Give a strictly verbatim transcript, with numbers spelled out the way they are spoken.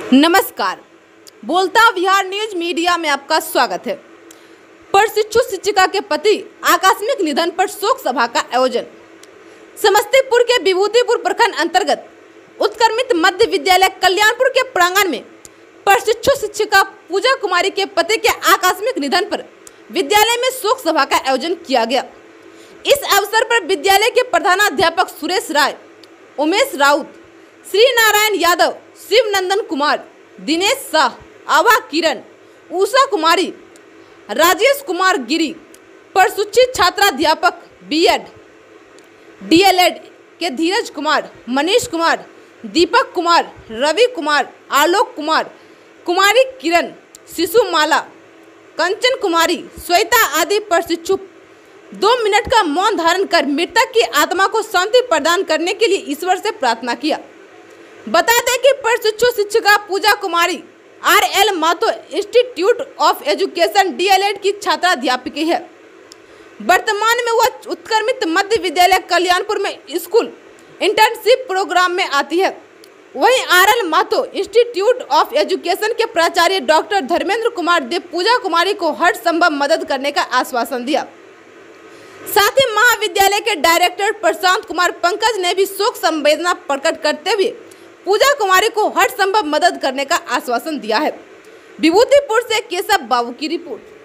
नमस्कार, बोलता Bihar news media में आपका स्वागत है। प्रशिक्षु शिक्षिका के पति आकस्मिक निधन पर शोक सभा का आयोजन। समस्तीपुर के विभूतिपुर प्रखंड अंतर्गत उत्क्रमित मध्य विद्यालय कल्याणपुर के प्रांगण में प्रशिक्षु शिक्षिका पूजा कुमारी के पति के आकस्मिक निधन पर विद्यालय में शोक सभा का आयोजन किया गया। इस अवसर पर विद्यालय के प्रधानाध्यापक सुरेश राय, उमेश राउत, श्री नारायण यादव, शिव नंदन कुमार, दिनेश शाह, आभा किरण, उषा कुमारी, राजेश कुमार गिरी, प्रशिक्षित छात्राध्यापक बीएड, डीएलएड के धीरज कुमार, मनीष कुमार, दीपक कुमार, रवि कुमार, आलोक कुमार, कुमारी किरण, शिशु माला, कंचन कुमारी, श्वेता आदि प्रशिक्षु दो मिनट का मौन धारण कर मृतक की आत्मा को शांति प्रदान करने के लिए ईश्वर से प्रार्थना किया। बता दें कि प्रशिक्षु शिक्षिका Pooja Kumari R L Matho institute of education DElEd की छात्राध्यापिका है। वर्तमान में वह उत्क्रमित मध्य विद्यालय कल्याणपुर में स्कूल इंटर्नशिप प्रोग्राम में आती है। वहीं R L Matho institute of education के प्राचार्य डॉक्टर धर्मेंद्र कुमार देव पूजा कुमारी को हर संभव मदद करने का आश्वासन दिया। साथ ही महाविद्यालय के डायरेक्टर प्रशांत कुमार पंकज ने भी शोक संवेदना प्रकट करते हुए पूजा कुमारी को हर संभव मदद करने का आश्वासन दिया है। विभूतिपुर से केशव बाबू की रिपोर्ट।